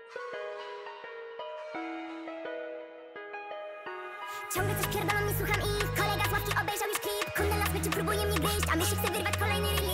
Ciągle coś pierdolą, nie słucham ich. Kolega z ławki obejrzał już klip. Kundel na smyczy próbuje mnie gryźć, a myśli chce wyrwać kolejny release.